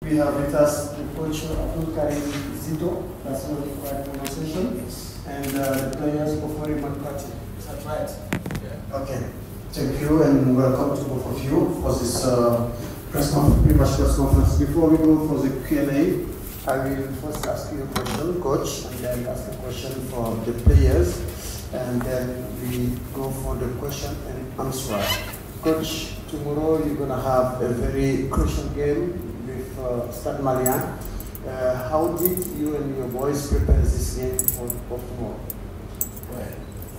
We have with us the coach Abdul Karim Zito, that's not the correct pronunciation, and the players Ofori Makati. Is that right? Yeah. Okay. Thank you and welcome to both of you for this press conference. Before we go for the Q&A, I will first ask you a question, coach, and then ask a question for the players, and then we go for the question and answer. Coach, tomorrow you're going to have a very crucial game with Stade Malien. How did you and your boys prepare this game for tomorrow? Well,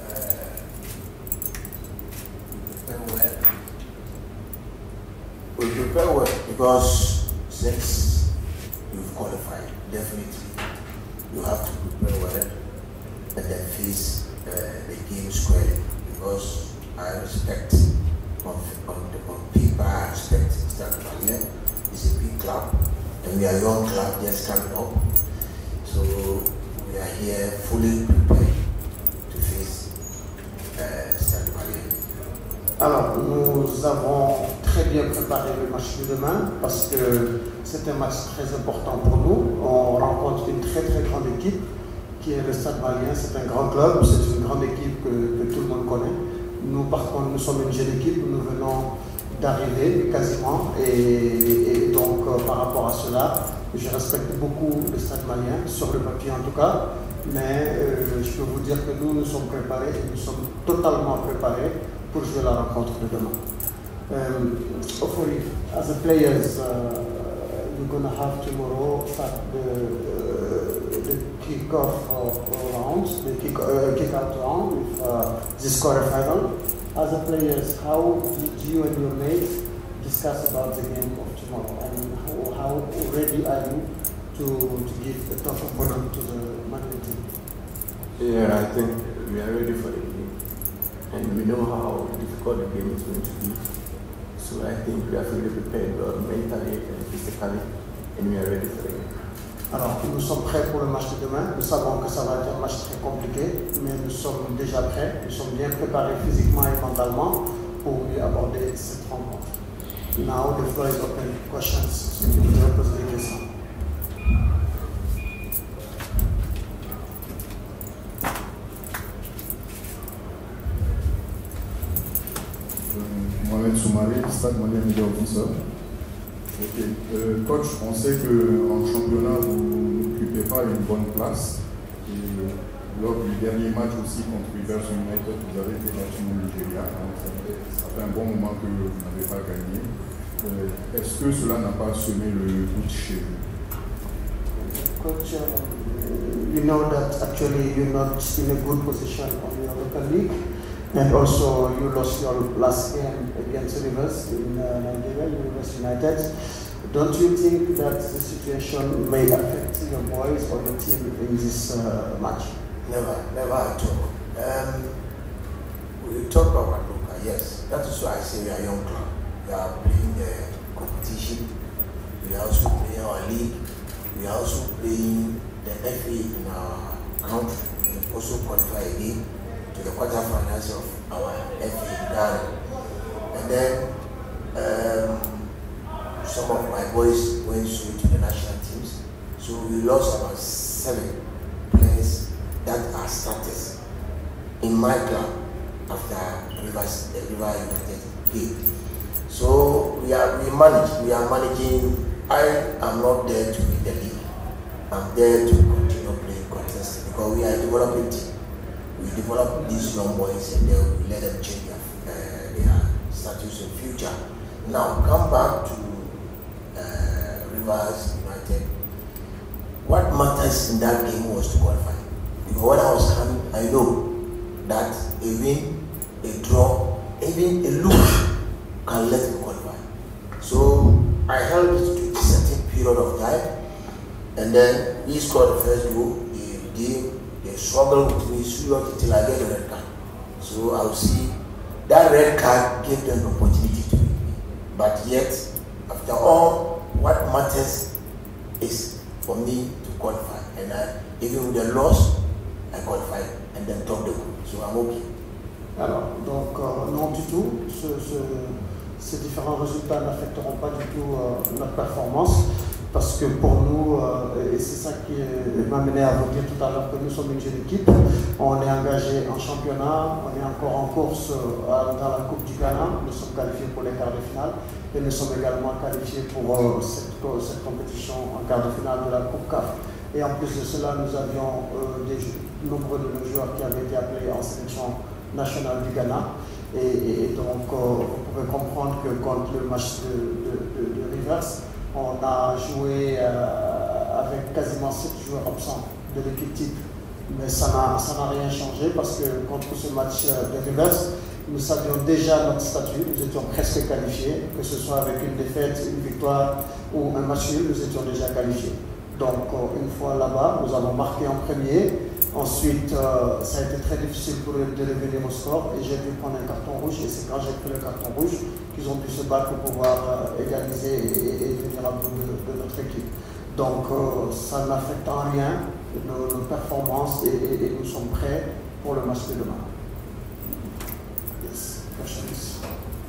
we prepare well because since you've qualified, definitely you have to prepare well and then face the game squarely, because I respect on paper, I respect Stade Malien. It's a big club and we are a young club just coming up, so we are here fully prepared to face Stade Malien. Alors, nous avons très bien préparé le match de demain parce que c'est un match très important pour nous. On rencontre une très très grande équipe qui est le Stade Malien. C'est un grand club, c'est une grande équipe que tout le monde connaît. Nous, par contre, nous sommes une jeune équipe, nous venons d'arriver quasiment et donc par rapport à cela, je respecte beaucoup le Stade Malien, sur le papier en tout cas, mais je peux vous dire que nous sommes préparés et nous sommes totalement préparés pour jouer la rencontre de demain. Hopefully, as a players, you're going to have tomorrow the kick-off round, the kick-out round with this quarterfinal. As a players, how did you and your mates discuss about the game of tomorrow? And how ready are you to give a tough opponent to the Madrid team? Yeah, I think we are ready for the game. And we know how difficult the game is going to be. So I think we are fully prepared mentally and physically, and we are ready for the game. Alors, nous sommes prêts pour le match de demain. Nous savons que ça va être un match très compliqué, mais nous sommes déjà prêts. Nous sommes bien préparés physiquement et mentalement pour mieux aborder cette rencontre. Now, the floor is open. Questions? So you can pose the question. Mohamed Soumari, Stade Malien Media Officer. Coach, on sait qu'en championnat, vous n'occupez pas une bonne place. Et lors du dernier match aussi contre Rivers United, vous avez été battu au Nigeria. Ça fait un bon moment que vous n'avez pas gagné. Est-ce que cela n'a pas semé le doute chez vous? Coach, you know that actually you're not in a good position on your local league. And also, you lost your last game against Rivers in Nigeria, Rivers United. Don't you think that the situation may affect your boys or your team in this match? Never at all. We talk about local, yes. That is why I say we are a young club. We are playing the competition. We are also playing our league. We are also playing the FA in our country. We also qualify again to the quarterfinals of our FA in Ghana. And then some of my boys went through to the national teams. So we lost about 7 players that are starters in my club after the River United game. So we are managing. I am not there to win the league. I'm there to continue playing consistently because we are a developing team. We develop these young boys and then we let them change their status in future. Now come back to Rivers United. What matters in that game was to qualify. Because when I was coming, I know that a win, a draw, even a lose can let me qualify. So I held it to a certain period of time, and then we scored the first goal. They struggled with me until I get a red card. So I'll see that red card gave them the opportunity to beat me. But yet, after all, what matters is for me to qualify. And even with the loss, I qualified and then top the group. So I'm okay. Alors, donc non du tout. Ces différents résultats n'affecteront pas du tout notre performance parce parce que pour nous, et c'est ça qui m'a mené à vous dire tout à l'heure que nous sommes une jeune équipe, on est engagé en championnat, on est encore en course dans la Coupe du Ghana, nous sommes qualifiés pour les quarts de finale et nous sommes également qualifiés pour cette compétition en quart de finale de la Coupe CAF. Et en plus de cela, nous avions nombreux de nos joueurs qui avaient été appelés en sélection nationale du Ghana. Et donc, vous pouvez comprendre que contre le match de Rivers, on a joué avec quasiment 7 joueurs absents de l'équipe type. Mais ça n'a rien changé parce que contre ce match de Rivers, nous savions déjà notre statut, nous étions presque qualifiés, que ce soit avec une défaite, une victoire ou un match nul, nous étions déjà qualifiés. Donc, une fois là-bas, nous avons marqué en premier. Ensuite, ça a été très difficile pour eux de revenir au score et j'ai dû prendre un carton rouge. Et c'est quand j'ai pris le carton rouge qu'ils ont pu se battre pour pouvoir égaliser et venir à bout de notre équipe. Donc, ça n'affecte en rien nos performances et nous sommes prêts pour le match de demain. Yes. Questions?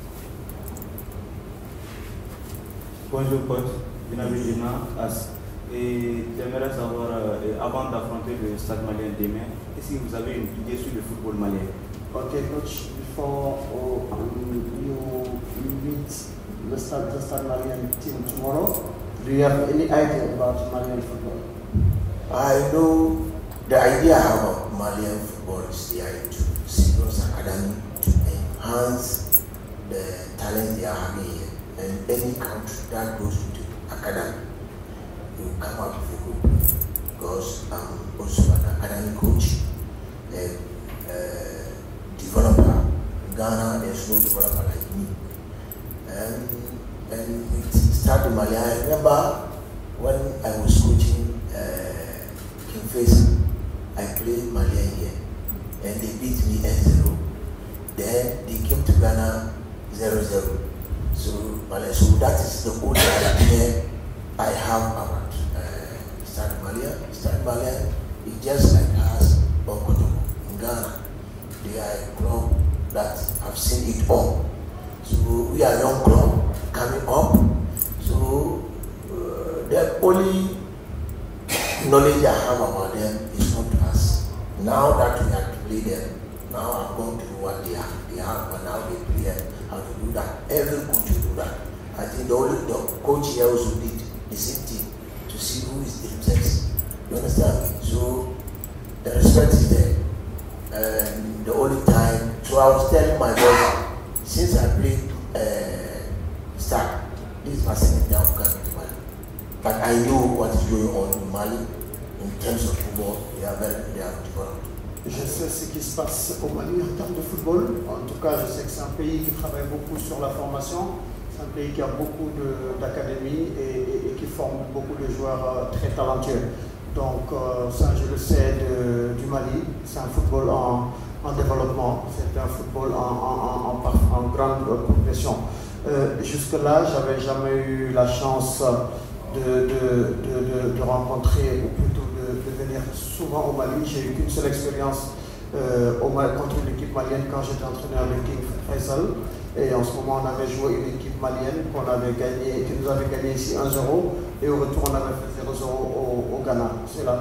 Bonjour coach, bienvenue et j'aimerais savoir, avant d'affronter le Stade malien demain, est-ce que vous avez une idée sur le football malien? Okay, coach, before you meet the Stade Malien team tomorrow, do you have any idea about Malian football? I know the idea I have of Malian football is they are into serious academy to enhance the talent they are having here. And any country that goes into academy will come out with a good, because I'm also an academy coach and developer. In Ghana, there's no developer like me. And we started Mali. I remember when I was coaching King Faisal, I played Mali here, and they beat me 8-0. Then they came to Ghana 0-0. So that is the only idea I have about Stade Malien. Stade Malien is just like us, Bokoto in Ghana. They are a club that have seen it all. So we are a young club coming up. So the only knowledge I have about them is not us. Now that we have to play them, now I'm going to know what they have and how they play and how to do that. Every coach will do that. I think the coach here also did the same thing to see who is themselves. You understand me? So the respect is there. And the only time, so I was telling my boys, since I played Stade, this is my second time coming to Mali. But I know what is going on in Mali in terms of football. They have developed. Je sais ce qui se passe au Mali en termes de football. En tout cas, je sais que c'est un pays qui travaille beaucoup sur la formation. C'est un pays qui a beaucoup d'académies et qui forme beaucoup de joueurs très talentueux. Donc, ça, je le sais du Mali. C'est un football en développement. C'est un football en grande progression. Jusque-là, je n'avais jamais eu la chance de rencontrer, ou plutôt de venir souvent au Mali. J'ai eu qu'une seule expérience contre une équipe malienne quand j'étais entraîneur de King Faisal. Et en ce moment, on avait joué une équipe malienne qui nous avait gagné ici 1-0. Et au retour, on avait fait 0-0 au Ghana. C'est la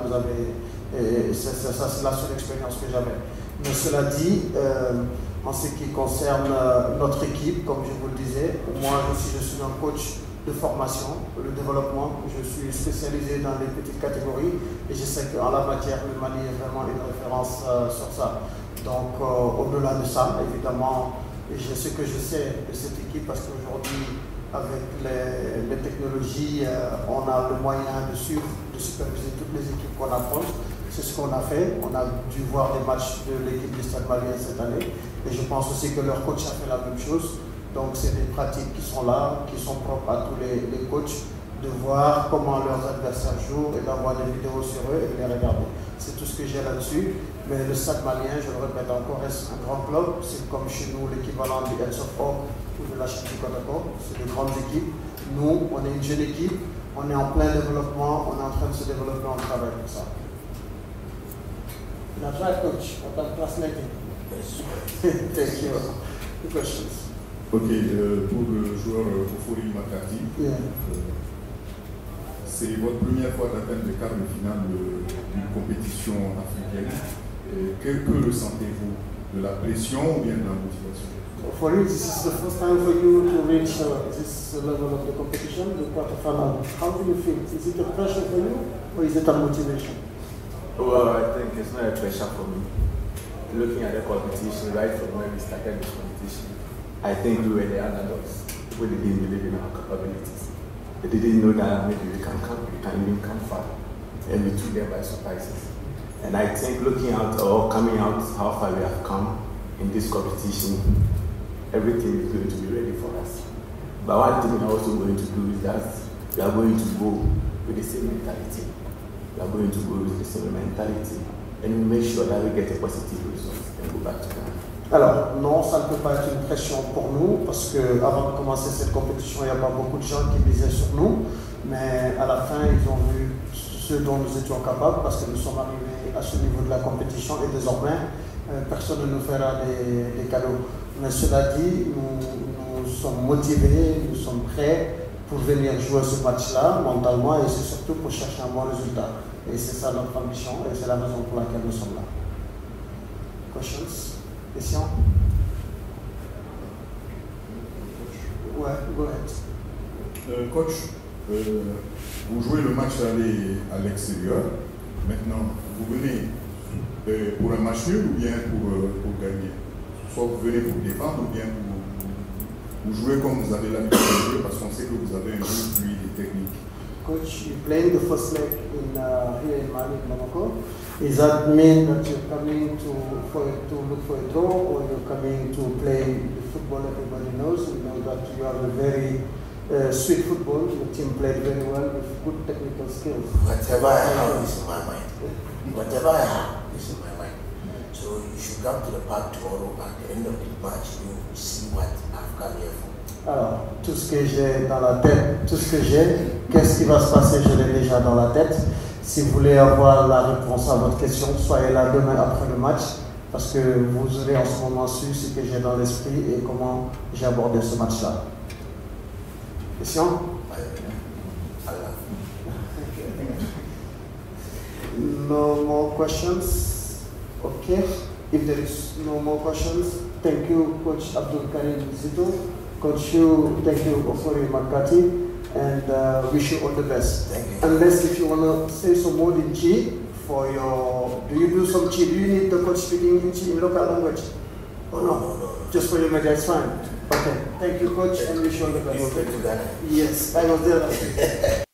seule expérience que j'avais. Mais cela dit, en ce qui concerne notre équipe, comme je vous le disais, moi je suis un coach de formation, le développement. Je suis spécialisé dans les petites catégories et je sais qu'en la matière, le Mali est vraiment une référence sur ça. Donc, au-delà de ça, évidemment, je sais que je sais de cette équipe parce qu'aujourd'hui, avec les technologies, on a le moyen de superviser toutes les équipes qu'on affronte. C'est ce qu'on a fait. On a dû voir des matchs de l'équipe du Stade Malien cette année. Et je pense aussi que leur coach a fait la même chose. Donc c'est des pratiques qui sont là, qui sont propres à tous les coachs, de voir comment leurs adversaires jouent et d'avoir des vidéos sur eux et de les regarder. C'est tout ce que j'ai là-dessus. Mais le Stade Malien, je le répète encore, reste un grand club. C'est comme chez nous l'équivalent du Heads of Oak ou de la Chine du Kotako. C'est de grandes équipes. Nous, on est une jeune équipe. On est en plein développement. On est en train de se développer. On travaille pour ça. That's right, coach. What are translating? Thank you. Two questions. Ok, pour le joueur Ofori Makati, c'est votre première fois d'atteindre le quart de finale d'une compétition africaine. Que ressentez-vous? De la pression ou bien de la motivation? For you, this is the first time for you to reach this level of the competition, the quarterfinal. How do you feel? Is it a pressure for you or is it a motivation? Well, I think it's not a pressure for me. Looking at the competition, right from when we started this competition, I think we were the underdogs. We didn't believe in our capabilities. They didn't know that maybe we can even come far. And we took them by surprises. And I think looking out or coming out how far we have come in this competition, everything is going to be ready for us. But one thing we're also going to do is that we are going to go with the same mentality. We are going to go with the same mentality and we make sure that we get a positive result and go back to Ghana. Alors, non, ça ne peut pas être une pression pour nous parce qu'avant de commencer cette compétition, il n'y a pas beaucoup de gens qui misaient sur nous. Mais à la fin, ils ont vu ce dont nous étions capables parce que nous sommes arrivés à ce niveau de la compétition et désormais, personne ne nous fera des cadeaux. Mais cela dit, nous sommes motivés, nous sommes prêts pour venir jouer ce match-là mentalement et c'est surtout pour chercher un bon résultat. Et c'est ça notre ambition et c'est la raison pour laquelle nous sommes là. Questions? Questions? Ouais, go ahead. Coach, vous jouez le match aller à l'extérieur. Maintenant, vous venez pour un match nul ou bien pour gagner? Soit vous venez pour défendre ou bien pour jouer comme vous avez l'habitude de jouer parce qu'on sait que vous avez un jeu fluide et technique. Coach, you playing the first leg here in Mali, in Bamako. Does that mean that you're coming to look for a draw or you're coming to play the football everybody knows? We know that you have a very sweet football. Your team played very well with good technical skills. Whatever I have is in my mind. Whatever I have is in my mind. So you should come to the park tomorrow. At the end of the match, you will see what I've come here for. Alors, tout ce que j'ai dans la tête, tout ce que j'ai, qu'est-ce qui va se passer, je l'ai déjà dans la tête. Si vous voulez avoir la réponse à votre question, soyez là demain après le match, parce que vous aurez en ce moment su ce que j'ai dans l'esprit et comment j'ai abordé ce match-là. Question? No more questions? Okay. If there is no more questions, thank you, Coach Abdul Karim Zito. Coach, thank you, Ofori Makati, and wish you all the best. Thank you. Unless if you want to say some more in Chi for your, do you do some Chi? Do you need the coach speaking in Chi in local language? Or no? No. Just for your media, it's fine. Okay, thank you, Coach, and wish you all the best. You went to Ghana? Yes, I was there last week.